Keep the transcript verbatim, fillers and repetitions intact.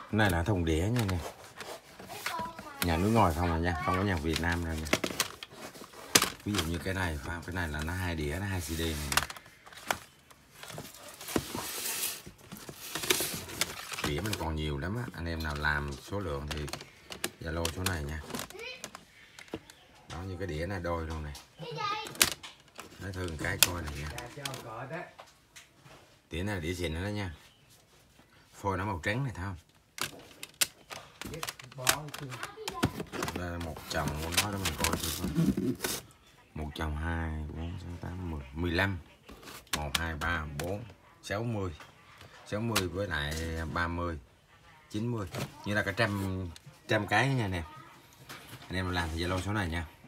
Này là thùng đĩa nha nè, nhà nước ngoài không à nha, không có nhà Việt Nam đâu nha. Ví dụ như cái này, cái này là nó hai đĩa, nó hai xê đê này nè. Đĩa mình còn nhiều lắm á, anh em nào làm số lượng thì Zalo số này nha. Đó, như cái đĩa này đôi luôn này, nói thường cái coi này nha. Đĩa này là đĩa xịn đó nha, phôi nó màu trắng này thấy không? Đây là một chồng, muốn nói đó mình coi thử. Một chồng hai, bốn, sáu, tám, mười, mười lăm. Một, hai, ba, bốn, sáu mươi. sáu mươi với lại ba mươi, chín mươi. Như là cả trăm trăm cái nha nè. Anh em làm thì Zalo số này nha.